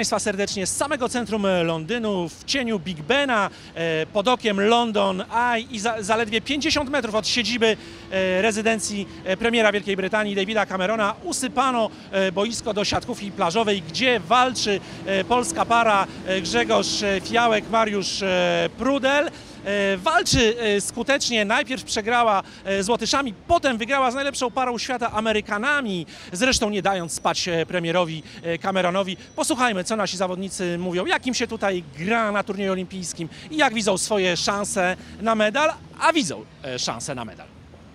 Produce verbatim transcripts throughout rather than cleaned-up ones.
Państwa serdecznie z samego centrum Londynu, w cieniu Big Bena, pod okiem London Eye i za, zaledwie pięćdziesiąt metrów od siedziby rezydencji premiera Wielkiej Brytanii Davida Camerona usypano boisko do siatkówki plażowej, gdzie walczy polska para Grzegorz Fiałek, Mariusz Prudel. Walczy skutecznie, najpierw przegrała z Łotyszami, potem wygrała z najlepszą parą świata Amerykanami, zresztą nie dając spać premierowi Cameronowi. Posłuchajmy, co nasi zawodnicy mówią, jakim się tutaj gra na turnieju olimpijskim i jak widzą swoje szanse na medal, a widzą szanse na medal.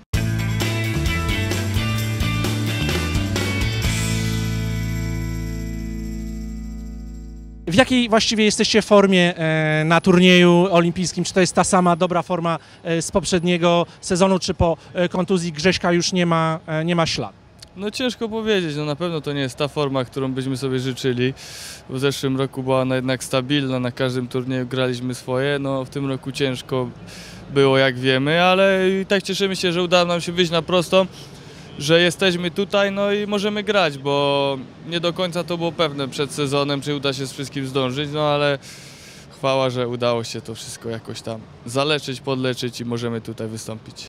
W jakiej właściwie jesteście formie na turnieju olimpijskim? Czy to jest ta sama dobra forma z poprzedniego sezonu, czy po kontuzji Grześka już nie ma, nie ma śladu? No ciężko powiedzieć, no na pewno to nie jest ta forma, którą byśmy sobie życzyli. W zeszłym roku była ona jednak stabilna, na każdym turnieju graliśmy swoje, no w tym roku ciężko było, jak wiemy, ale i tak cieszymy się, że udało nam się wyjść na prostą, że jesteśmy tutaj, no i możemy grać, bo nie do końca to było pewne przed sezonem, czy uda się z wszystkim zdążyć, no ale chwała, że udało się to wszystko jakoś tam zaleczyć, podleczyć i możemy tutaj wystąpić.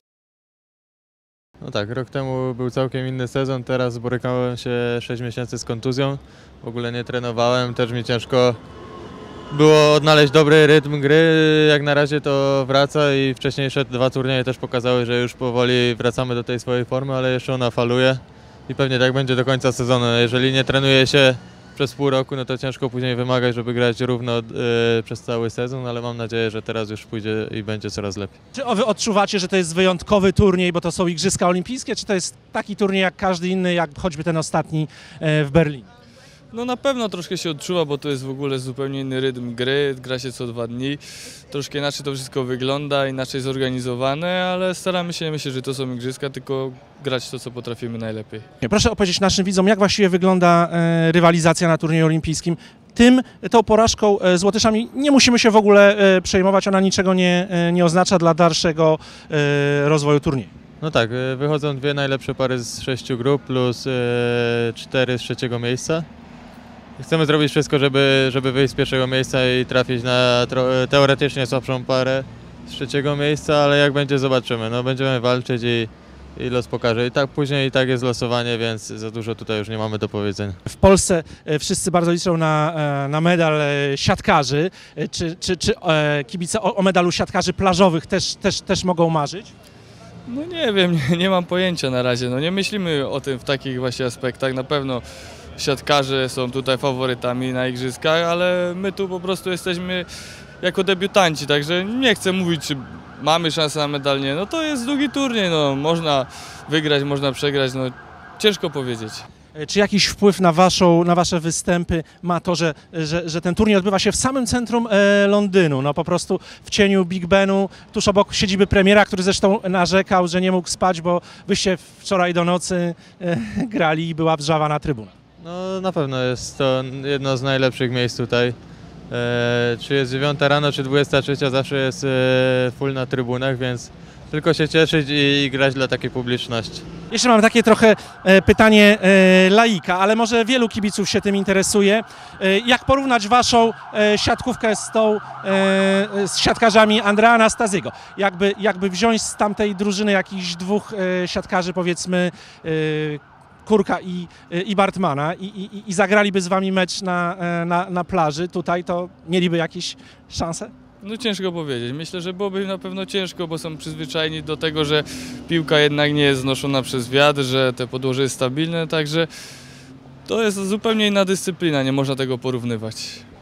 No tak, rok temu był całkiem inny sezon, teraz borykałem się sześć miesięcy z kontuzją, w ogóle nie trenowałem, też mi ciężko było odnaleźć dobry rytm gry, jak na razie to wraca i wcześniejsze dwa turnieje też pokazały, że już powoli wracamy do tej swojej formy, ale jeszcze ona faluje i pewnie tak będzie do końca sezonu. Jeżeli nie trenuje się przez pół roku, no to ciężko później wymagać, żeby grać równo yy, przez cały sezon, ale mam nadzieję, że teraz już pójdzie i będzie coraz lepiej. Czy wy odczuwacie, że to jest wyjątkowy turniej, bo to są Igrzyska Olimpijskie, czy to jest taki turniej jak każdy inny, jak choćby ten ostatni w Berlinie? No na pewno troszkę się odczuwa, bo to jest w ogóle zupełnie inny rytm gry, gra się co dwa dni, troszkę inaczej to wszystko wygląda, inaczej zorganizowane, ale staramy się, myślę, że to są igrzyska, tylko grać to, co potrafimy najlepiej. Proszę opowiedzieć naszym widzom, jak właściwie wygląda e, rywalizacja na turnieju olimpijskim. Tym, tą porażką e, z Łotyszami nie musimy się w ogóle e, przejmować, ona niczego nie, e, nie oznacza dla dalszego e, rozwoju turnieju. No tak, wychodzą dwie najlepsze pary z sześciu grup plus e, cztery z trzeciego miejsca. Chcemy zrobić wszystko, żeby, żeby wyjść z pierwszego miejsca i trafić na teoretycznie słabszą parę z trzeciego miejsca, ale jak będzie, zobaczymy. No, będziemy walczyć i, i los pokaże. I tak później i tak jest losowanie, więc za dużo tutaj już nie mamy do powiedzenia. W Polsce wszyscy bardzo liczą na, na medal siatkarzy. Czy, czy, czy kibice o, o medalu siatkarzy plażowych też, też, też mogą marzyć? No nie wiem, nie, nie mam pojęcia na razie. No nie myślimy o tym w takich właśnie aspektach. Na pewno siatkarze są tutaj faworytami na igrzyskach, ale my tu po prostu jesteśmy jako debiutanci, także nie chcę mówić, czy mamy szansę na medal, nie. No to jest długi turniej, no można wygrać, można przegrać, no ciężko powiedzieć. Czy jakiś wpływ na, waszą, na wasze występy ma to, że, że, że ten turniej odbywa się w samym centrum e, Londynu, no po prostu w cieniu Big Benu, tuż obok siedziby premiera, który zresztą narzekał, że nie mógł spać, bo wyście wczoraj do nocy e, grali i była wrzawa trybuna. No na pewno jest to jedno z najlepszych miejsc tutaj. E, czy jest dziewiąta rano, czy dwudziesta trzecia, zawsze jest e, full na trybunach, więc tylko się cieszyć i, i grać dla takiej publiczności. Jeszcze mam takie trochę e, pytanie e, laika, ale może wielu kibiców się tym interesuje. E, jak porównać waszą e, siatkówkę z tą, e, z siatkarzami Andrea Anastaziego? Jakby, jakby wziąć z tamtej drużyny jakichś dwóch e, siatkarzy, powiedzmy, e, Kurka i, i Bartmana i, i, i zagraliby z wami mecz na, na, na plaży tutaj, to mieliby jakieś szanse? No ciężko powiedzieć. Myślę, że byłoby na pewno ciężko, bo są przyzwyczajeni do tego, że piłka jednak nie jest znoszona przez wiatr, że te podłoże jest stabilne, także to jest zupełnie inna dyscyplina, nie można tego porównywać.